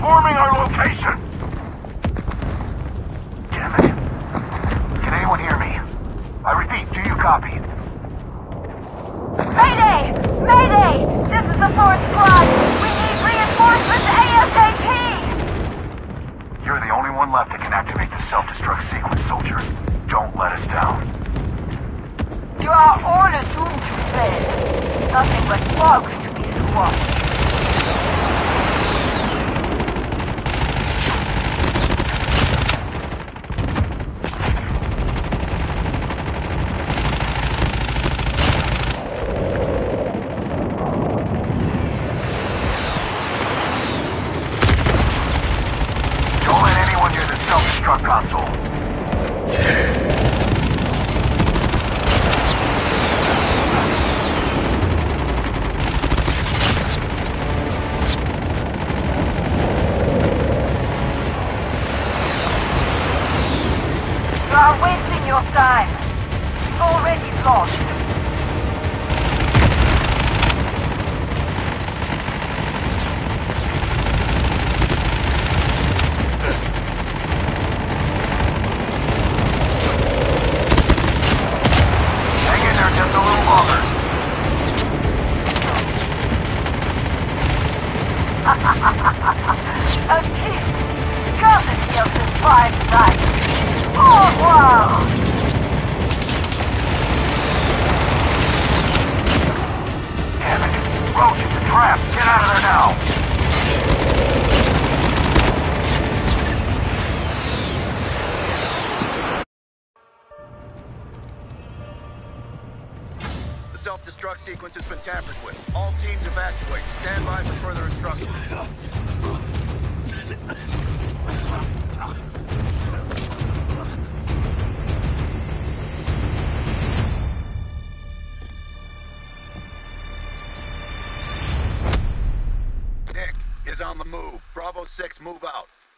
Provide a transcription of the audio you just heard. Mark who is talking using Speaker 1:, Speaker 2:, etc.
Speaker 1: Confirming our location! Damn it. Can anyone hear me? I repeat, do you copy?
Speaker 2: Mayday! Mayday! This is the 4th squad! We need reinforcements ASAP!
Speaker 1: You're the only one left that can activate the self-destruct sequence, soldier. Don't let us down.
Speaker 2: You are all doomed to fail. Nothing but bugs to be squashed.
Speaker 1: Don't let anyone near the self-destruct console.
Speaker 2: You are wasting your time. You've already lost.
Speaker 1: Hang in there just a little longer.
Speaker 2: A kiss. Courtesy of the prime side. Au revoir!
Speaker 1: Damn it. Roach, it's a trap. Get out of there now.
Speaker 3: The self-destruct sequence has been tampered with. All teams evacuate. Stand by for further instructions. Nick is on the move. Bravo 6, move out.